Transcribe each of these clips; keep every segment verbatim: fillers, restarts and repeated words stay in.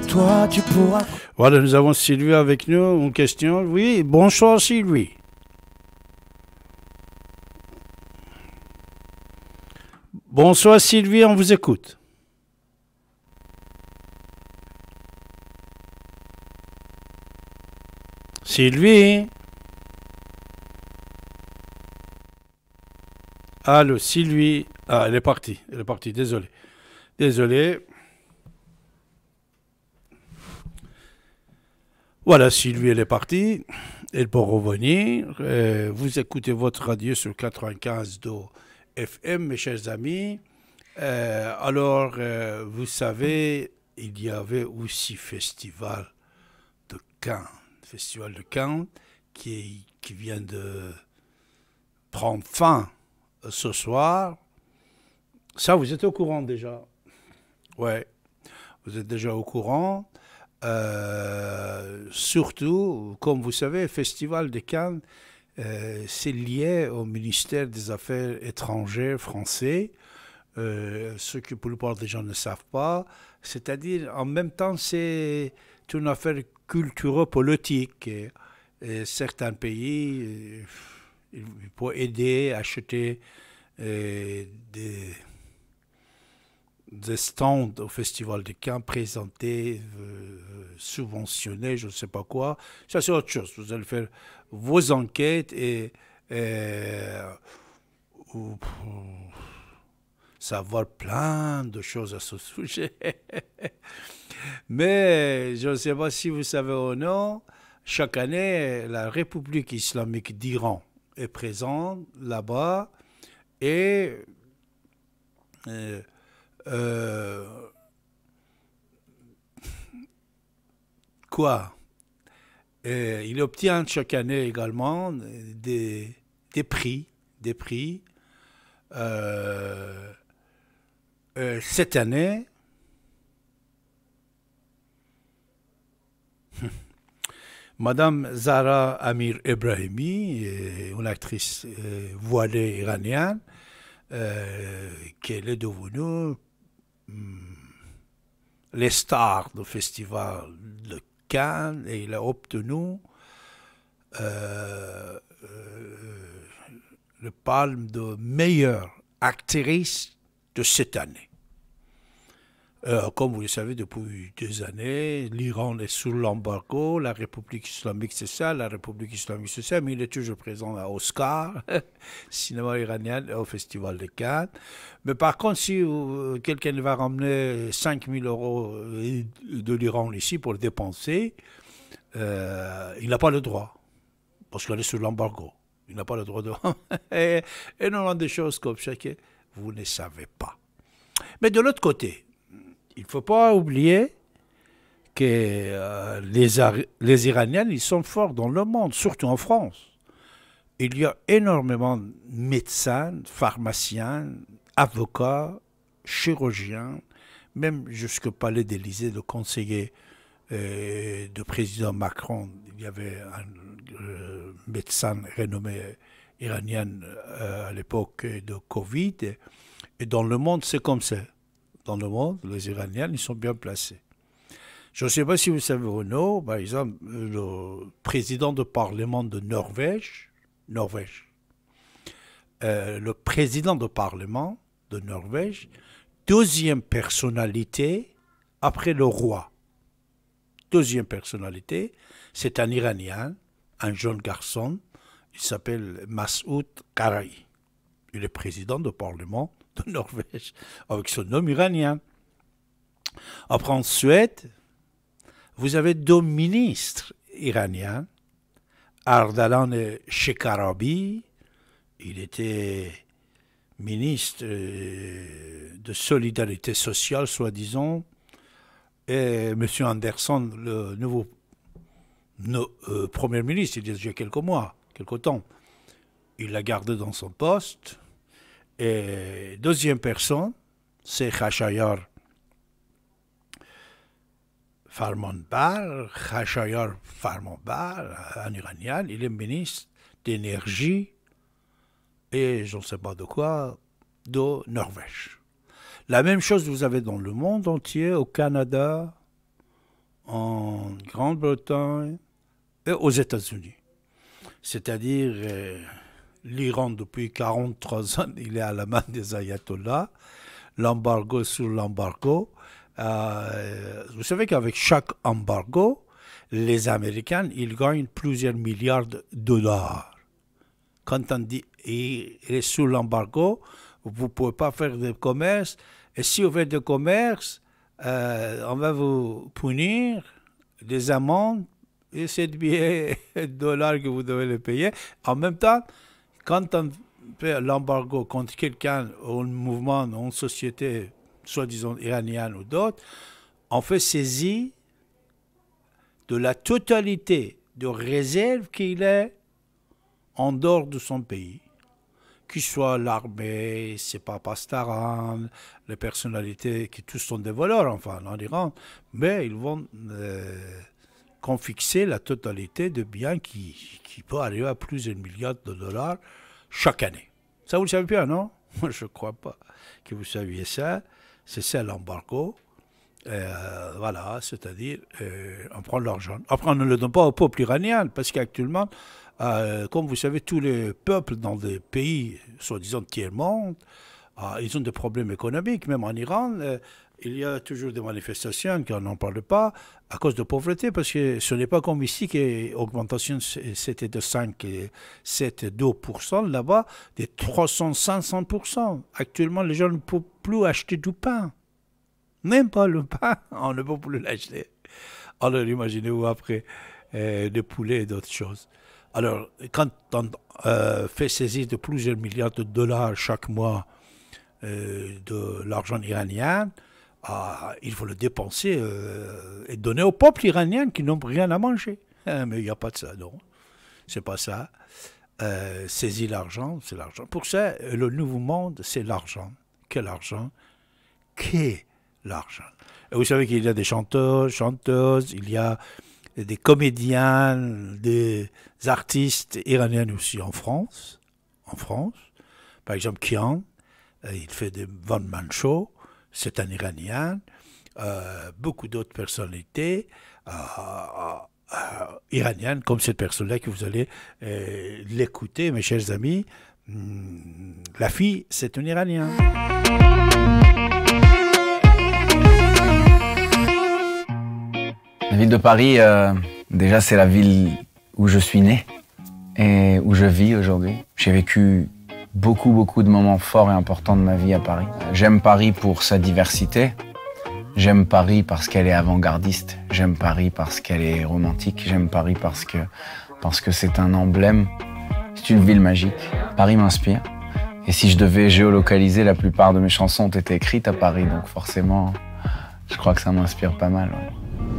toi tu pourras. Voilà, nous avons Sylvie avec nous. Une question. Oui, bonsoir Sylvie. Bonsoir Sylvie, on vous écoute. Sylvie. Allô, Sylvie. Ah, elle est partie. Elle est partie, désolé. Désolé. Voilà, Sylvie, elle est partie. Elle peut revenir. Euh, vous écoutez votre radio sur quatre-vingt-quinze F M, mes chers amis. Euh, alors, euh, vous savez, il y avait aussi Festival de Cannes. Festival de Cannes qui, qui vient de prendre fin ce soir. Ça, vous êtes au courant déjà? Ouais, vous êtes déjà au courant. Euh, surtout, comme vous savez, le Festival de Cannes, euh, c'est lié au ministère des Affaires étrangères français. Euh, ce que pour la plupart des gens ne savent pas. C'est-à-dire, en même temps, c'est une affaire culturo-politique. Et, et certains pays, euh, ils peuvent aider, acheter euh, des, des stands au Festival de Cannes, présenter, euh, subventionner, je ne sais pas quoi. Ça, c'est autre chose. Vous allez faire vos enquêtes et... et ou, savoir plein de choses à ce sujet. Mais je ne sais pas si vous savez ou non, chaque année, la République islamique d'Iran est présente là-bas et euh, euh, quoi et il obtient chaque année également des, des prix, des prix. Euh, Euh, cette année, Madame Zahra Amir Ebrahimi, une actrice euh, voilée iranienne, euh, qui est devenue hum, les stars du festival de Cannes et il a obtenu euh, euh, le palme de meilleure actrice de cette année. Euh, comme vous le savez, depuis deux années, l'Iran est sous l'embargo, la République islamique c'est ça, la République islamique c'est ça, mais il est toujours présent à Oscar, cinéma iranien, au Festival de Cannes. Mais par contre, si euh, quelqu'un va ramener cinq mille euros de l'Iran ici pour le dépenser, euh, il n'a pas le droit, parce qu'il est sous l'embargo. Il n'a pas le droit de... et, et non, des choses comme ça que vous ne savez pas. Mais de l'autre côté, il ne faut pas oublier que euh, les, les Iraniens, ils sont forts dans le monde, surtout en France. Il y a énormément de médecins, pharmaciens, avocats, chirurgiens, même jusqu'au palais d'Élysée, le conseiller euh, du président Macron, il y avait un euh, médecin renommé iranien euh, à l'époque de Covid. Et dans le monde, c'est comme ça. Dans le monde, les Iraniens, ils sont bien placés. Je ne sais pas si vous savez ou non, par exemple, le président du Parlement de Norvège, Norvège, euh, le président du Parlement de Norvège, deuxième personnalité après le roi. Deuxième personnalité, c'est un Iranien, un jeune garçon, il s'appelle Masoud Karayi. Il est président du Parlement de Norvège, avec son nom iranien. Après, en Suède, vous avez deux ministres iraniens, Ardalan Shekarabi, il était ministre de solidarité sociale, soi-disant, et M. Anderson, le nouveau no, euh, Premier ministre, il y a déjà quelques mois, quelques temps, il l'a gardé dans son poste. Et deuxième personne, c'est Khashayar Farmanbar. Khashayar Farmanbar, un Iranien, il est ministre d'énergie et je ne sais pas de quoi, de Norvège. La même chose vous avez dans le monde entier, au Canada, en Grande-Bretagne et aux États-Unis. C'est-à-dire, euh, l'Iran, depuis quarante-trois ans, il est à la main des ayatollahs, l'embargo sur l'embargo. Euh, vous savez qu'avec chaque embargo, les Américains, ils gagnent plusieurs milliards de dollars. Quand on dit il est sous l'embargo, vous ne pouvez pas faire de commerce. Et si vous faites de commerce, euh, on va vous punir des amendes et sept billets de dollars que vous devez les payer. En même temps, quand on fait l'embargo contre quelqu'un, ou un mouvement, ou une société, soi-disant iranienne ou d'autres, on fait saisie de la totalité de réserves qu'il est en dehors de son pays. Qu'il soit l'armée, c'est pas Pastaran, les personnalités qui tous sont des voleurs, enfin, en Iran, mais ils vont euh, confisquer la totalité de biens qui, qui peut arriver à plusieurs milliards de dollars chaque année. Ça, vous le savez bien, non? Moi, je ne crois pas que vous saviez ça. C'est ça l'embargo. Euh, voilà, c'est-à-dire, euh, on prend l'argent. Après, on ne le donne pas au peuple iranien, parce qu'actuellement, euh, comme vous savez, tous les peuples dans des pays, soi-disant tiers-monde, euh, ils ont des problèmes économiques. Même en Iran, euh, il y a toujours des manifestations, qu'on n'en parle pas, à cause de pauvreté, parce que ce n'est pas comme ici que l'augmentation c'était de cinq, sept, deux pour cent, là-bas, de trois cents, cinq cents pour cent. Actuellement, les gens ne peuvent plus acheter du pain. Même pas le pain, on ne peut plus l'acheter. Alors imaginez-vous après euh, des poulets et d'autres choses. Alors, quand on euh, fait saisir de plusieurs milliards de dollars chaque mois euh, de l'argent iranien, ah, il faut le dépenser euh, et donner au peuple iranien qui n'ont rien à manger. Hein, mais il n'y a pas de ça, non. C'est pas ça. Euh, saisir l'argent, c'est l'argent. Pour ça, le nouveau monde, c'est l'argent. Quel argent? Qu'est l'argent? Et vous savez qu'il y a des chanteurs, chanteuses, il y a des comédiens, des artistes iraniens aussi en France. En France. Par exemple, Kian, il fait des one-man shows. C'est un Iranien, euh, beaucoup d'autres personnalités euh, euh, iraniennes, comme cette personne-là que vous allez euh, l'écouter, mes chers amis. Hum, la fille, c'est un Iranien. La ville de Paris, euh, déjà, c'est la ville où je suis né et où je vis aujourd'hui. J'ai vécu beaucoup, beaucoup de moments forts et importants de ma vie à Paris. J'aime Paris pour sa diversité. J'aime Paris parce qu'elle est avant-gardiste. J'aime Paris parce qu'elle est romantique. J'aime Paris parce que parce que c'est un emblème. C'est une ville magique. Paris m'inspire. Et si je devais géolocaliser, la plupart de mes chansons ont été écrites à Paris. Donc forcément, je crois que ça m'inspire pas mal. Ouais.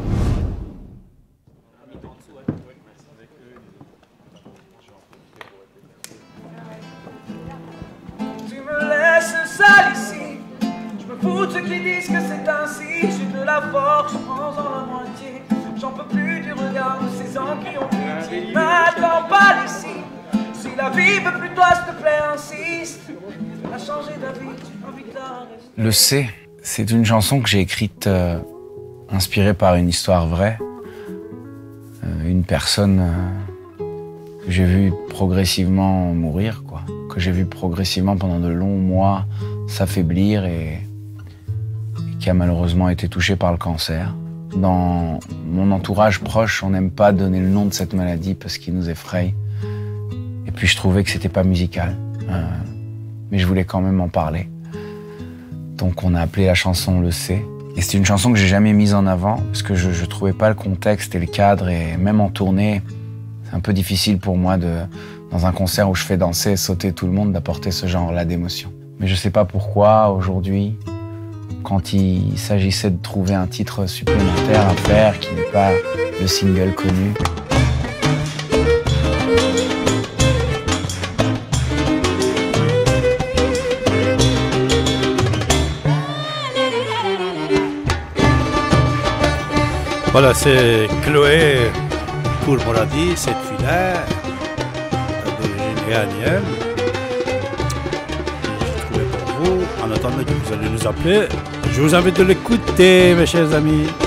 Ceux qui disent que c'est ainsi, j'ai de la force, prends-en la moitié. J'en peux plus du regard de ces gens qui ont pitié. N'attends pas ici, si la vie veut plus toi, s'il te plaît, insiste. À changer d'avis, tu invites à rester. Le C, c'est une chanson que j'ai écrite euh, inspirée par une histoire vraie. Euh, une personne euh, que j'ai vue progressivement mourir, quoi. Que j'ai vue progressivement pendant de longs mois s'affaiblir et qui a malheureusement été touché par le cancer. Dans mon entourage proche, on n'aime pas donner le nom de cette maladie parce qu'il nous effraie. Et puis je trouvais que c'était pas musical. Euh, mais je voulais quand même en parler. Donc on a appelé la chanson Le C. Et c'est une chanson que j'ai jamais mise en avant parce que je, je trouvais pas le contexte et le cadre. Et même en tournée, c'est un peu difficile pour moi de, dans un concert où je fais danser et sauter tout le monde, d'apporter ce genre-là d'émotion. Mais je sais pas pourquoi aujourd'hui, quand il s'agissait de trouver un titre supplémentaire à faire qui n'est pas le single connu. Voilà, c'est Chloé pour Moradi, cette fille-là, d'origine iranienne. J'ai trouvé pour vous, en attendant que vous allez nous appeler. Je vous invite à l'écouter, mes chers amis.